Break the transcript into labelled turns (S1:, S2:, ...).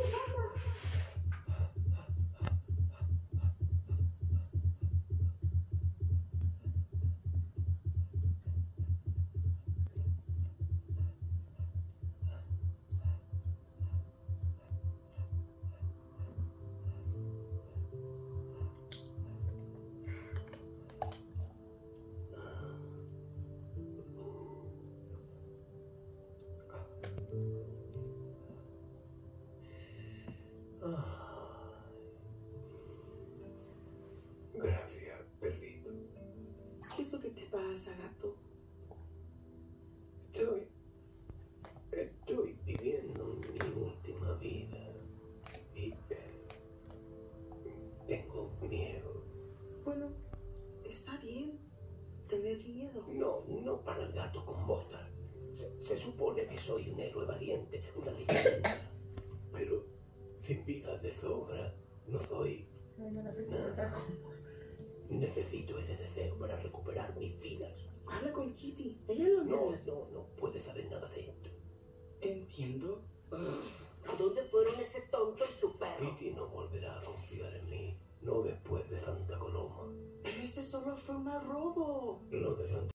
S1: Gracias, perrito.
S2: ¿Qué es lo que te pasa, gato?
S1: Estoy viviendo mi última vida y tengo miedo.
S2: Bueno, está bien tener miedo.
S1: No para el gato con botas. Se supone que soy un héroe valiente, una leyenda. Pero sin vidas de sobra, no soy nada. Necesito ese deseo para recuperar mis vidas.
S2: Habla con Kitty, ella lo entiende.
S1: No puede saber nada de esto.
S2: Entiendo.
S3: ¿A dónde fueron ese tonto y su perro?
S1: Kitty no volverá a confiar en mí. No después de Santa Coloma.
S2: Pero ese solo fue un robo.
S1: Lo de Santa